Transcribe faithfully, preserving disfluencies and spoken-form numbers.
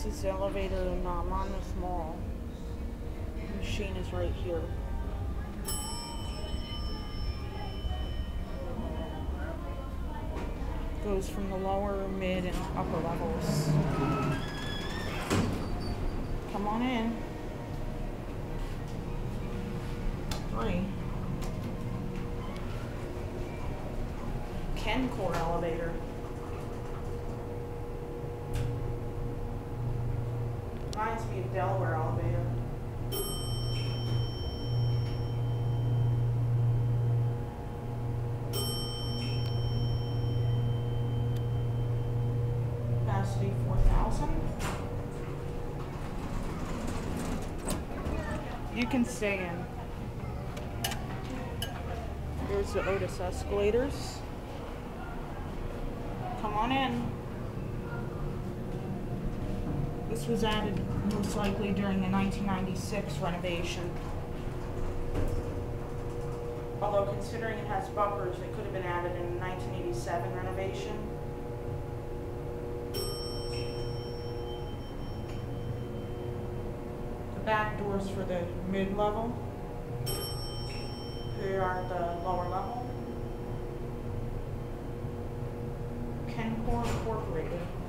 This is the elevator in uh, Monmouth Mall. The machine is right here. Goes from the lower, mid, and upper levels. Come on in. Three. Kencor elevator. Reminds me of Delaware elevator. Capacity four thousand. You can stay in. Here's the Otis escalators. Come on in. This was added most likely during the nineteen ninety-six renovation. Although considering it has bumpers, it could have been added in the nineteen eighty-seven renovation. The back doors for the mid-level. Here are the lower level. Kencor Incorporated.